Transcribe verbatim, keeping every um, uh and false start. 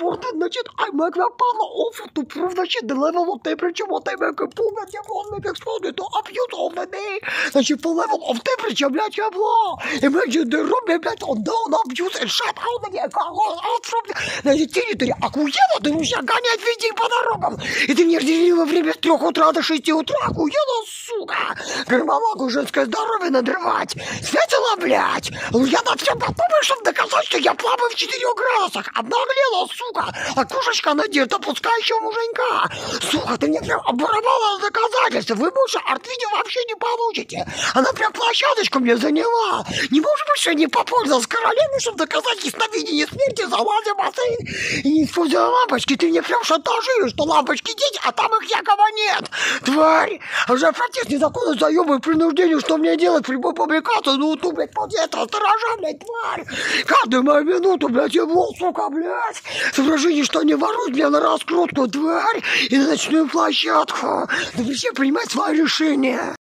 for the значит, I make a panel offer to prove значит, the level of temperature what I make a pull that you want me explode to abuse of the day. Значит, for level of temperature, блядь, я бла. Imagine the room, блядь, on down abuse and shut out the out from the... Значит, территория охуела, ты меня гонять везде по дорогам. И ты мне разделил во время с трех утра до шести утра, охуела, сука. Гормолагу женское здоровье надрывать. Светила, блядь. Я на все подумаю, чтобы доказать, что я плаваю в четырех градусах. Обнаглела, сука. А кушечка надежда, пускай еще муженька. Сука, ты мне прям обворовала доказательства. Вы больше арт-видео вообще не получите. Она прям площадочку мне заняла. Не может быть, что я не попользовалась королевой, чтобы доказать ясновидение смерти, залазя в бассейн и не используя лампочки. Ты мне прям шантажируешь, что лампочки есть, а там их якобы нет. Тварь. Уже протест незаконно заебываю принуждению, что мне делать при любой публикации. Ну, ты, блядь, под это, сторожа, блядь, тварь. Каждую мою минуту, блядь, я был, сука, блядь. Соображение, что не воруют меня на раскрутку, тварь, и на ночную площадку. Да вы все принимать свои решения.